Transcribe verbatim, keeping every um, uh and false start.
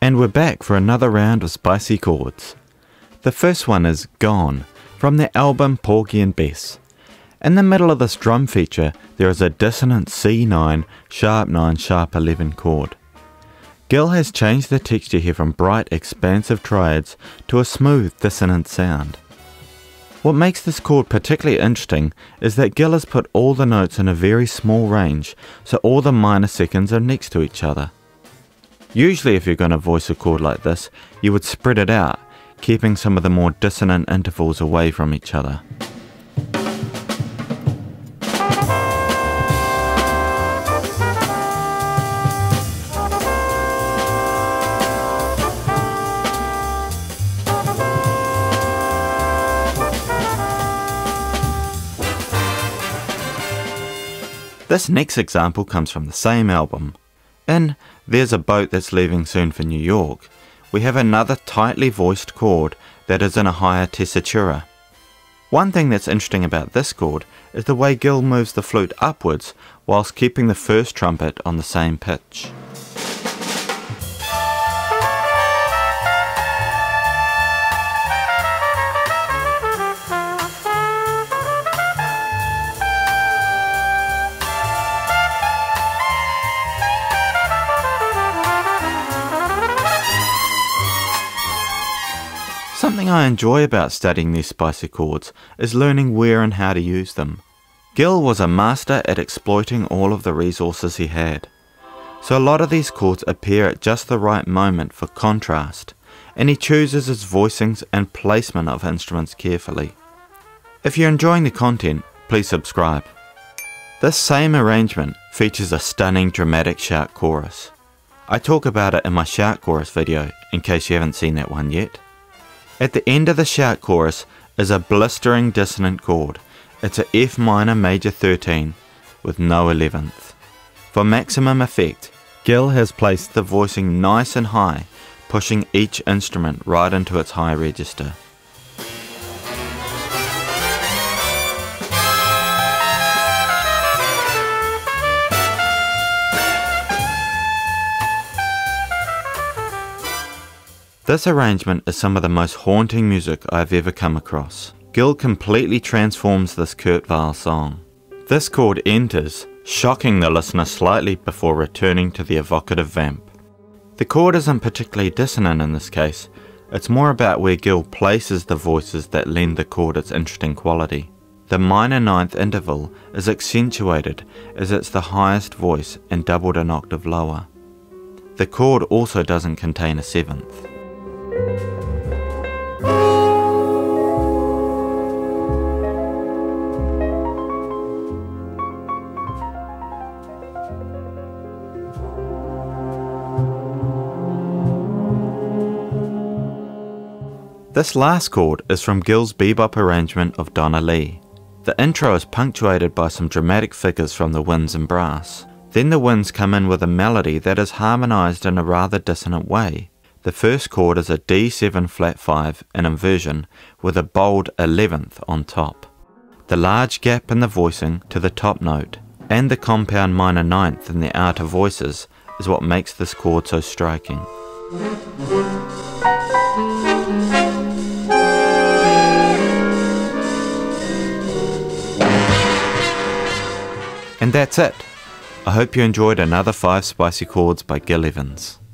And we're back for another round of spicy chords. The first one is Gone, from their album Porgy and Bess. In the middle of this drum feature, there is a dissonant C nine, sharp nine, sharp eleven chord. Gil has changed the texture here from bright, expansive triads to a smooth, dissonant sound. What makes this chord particularly interesting is that Gil has put all the notes in a very small range, so all the minor seconds are next to each other. Usually if you're going to voice a chord like this, you would spread it out, keeping some of the more dissonant intervals away from each other. This next example comes from the same album. In There's a Boat That's Leaving Soon for New York, we have another tightly voiced chord that is in a higher tessitura. One thing that's interesting about this chord is the way Gil moves the flute upwards whilst keeping the first trumpet on the same pitch. Something I enjoy about studying these spicy chords is learning where and how to use them. Gil was a master at exploiting all of the resources he had. So a lot of these chords appear at just the right moment for contrast, and he chooses his voicings and placement of instruments carefully. If you're enjoying the content, please subscribe. This same arrangement features a stunning dramatic shout chorus. I talk about it in my shout chorus video, in case you haven't seen that one yet. At the end of the shout chorus is a blistering dissonant chord. It's a F minor major thirteen with no eleventh. For maximum effect, Gil has placed the voicing nice and high, pushing each instrument right into its high register. This arrangement is some of the most haunting music I've ever come across. Gil completely transforms this Kurt Weill song. This chord enters, shocking the listener slightly before returning to the evocative vamp. The chord isn't particularly dissonant in this case, it's more about where Gil places the voices that lend the chord its interesting quality. The minor ninth interval is accentuated as it's the highest voice and doubled an octave lower. The chord also doesn't contain a seventh. This last chord is from Gil's bebop arrangement of Donna Lee. The intro is punctuated by some dramatic figures from the winds and brass. Then the winds come in with a melody that is harmonized in a rather dissonant way. The first chord is a D seven flat five in inversion with a bold eleventh on top. The large gap in the voicing to the top note and the compound minor ninth in the outer voices is what makes this chord so striking. And that's it. I hope you enjoyed another five spicy chords by Gil Evans.